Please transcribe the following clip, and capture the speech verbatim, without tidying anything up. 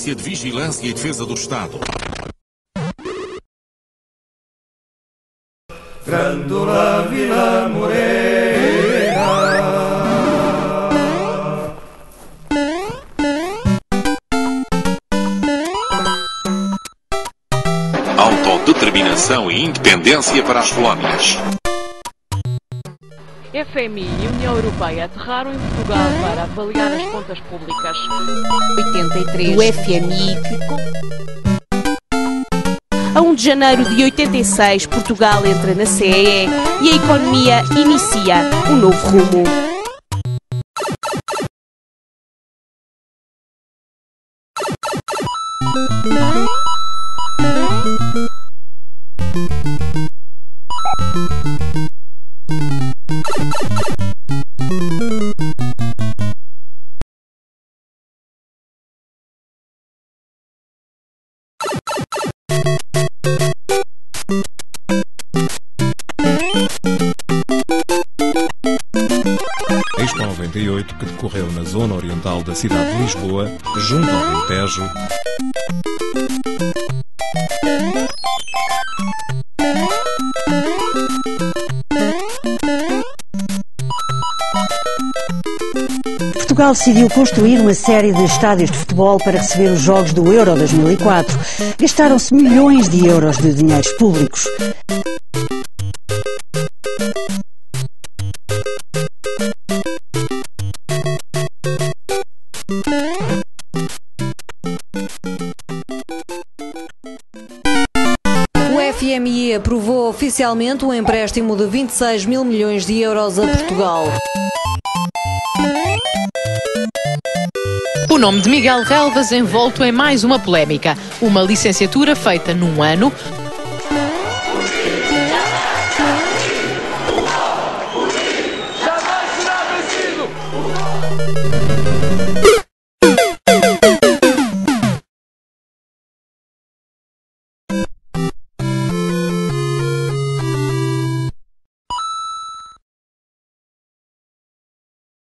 Polícia de Vigilância e Defesa do Estado. Grândola Vila Morena. Autodeterminação e independência para as colónias. F M I e União Europeia aterraram em Portugal para avaliar as contas públicas. oitenta e três. O F M I que... A um de janeiro de oitenta e seis, Portugal entra na C E E e a economia inicia um novo rumo. Expo noventa e oito, que decorreu na zona oriental da cidade de Lisboa, junto ao Rio Tejo. Portugal decidiu construir uma série de estádios de futebol para receber os jogos do Euro dois mil e quatro. Gastaram-se milhões de euros de dinheiros públicos. O F M I aprovou oficialmente um empréstimo de vinte e seis mil milhões de euros a Portugal. O nome de Miguel Relvas envolto em mais uma polémica. Uma licenciatura feita num ano